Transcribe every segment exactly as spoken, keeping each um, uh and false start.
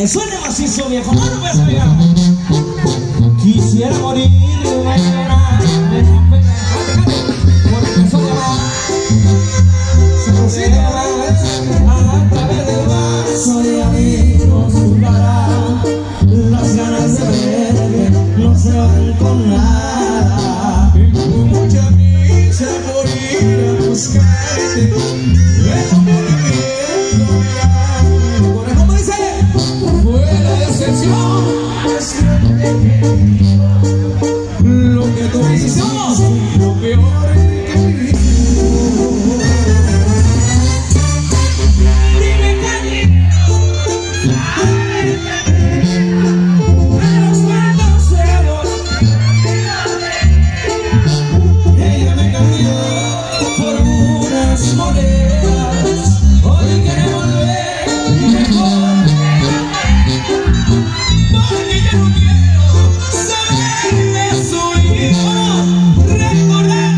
Que suene macizo, viejo. No lo puedes pegar. Quisiera morir de llorar de la pena, porque soy amor. Se a través del vaso de amigos jugará. Las ganas de verte no se van con nada. Tengo mucha prisa por ir a buscarte, pero muriendo ya. Por eso me dice, fue la decepción, es lo que tú hiciste, lo peor que viví. Dime cariño, a los malos celos. Ella me cambió por unas monedas. Hoy quiere volver mejor, porque yo no quiero saber de su hijo. Recordar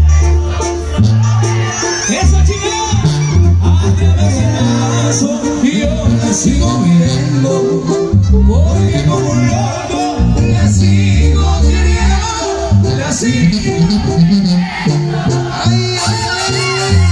esa chica a través del vaso y yo la sigo viendo, porque como un loco la sigo queriendo, la sigo. Ay, ay, ay.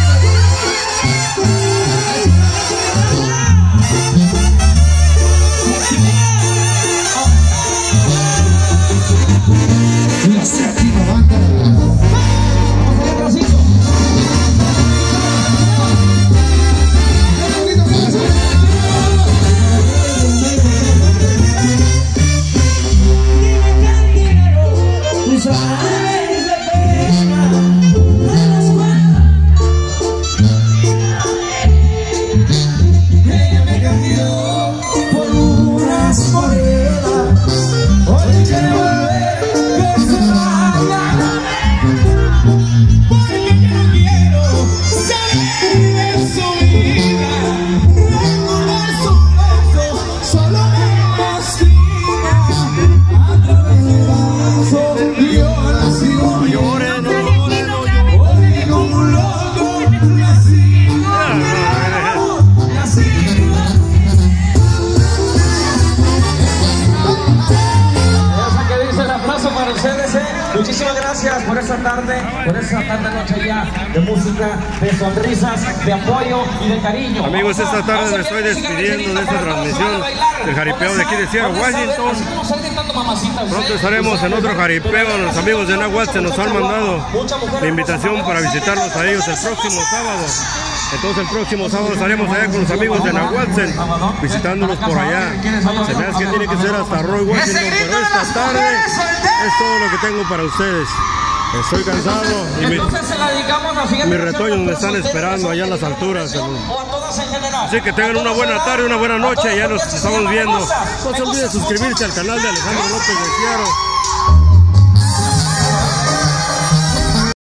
Muchísimas gracias por esta tarde, por esta tarde noche ya de música, de sonrisas, de apoyo y de cariño. Amigos, esta tarde me estoy despidiendo de esta transmisión del jaripeo de aquí de Seattle, Washington. Pronto estaremos en otro jaripeo. Los amigos de Nahuatl se nos han mandado la invitación para visitarlos a ellos el próximo sábado. Entonces el próximo sábado estaremos allá con los amigos de Nahuatl, visitándolos por allá. Se me hace que tiene que ser hasta Roy Washington, pero esta tarde es todo lo que tengo para ustedes. Estoy cansado y mi, mis retoños me están esperando allá en las alturas. Así que tengan una buena tarde, una buena noche. Ya nos estamos viendo. No se olviden suscribirse al canal de Alejandro López de Seattle.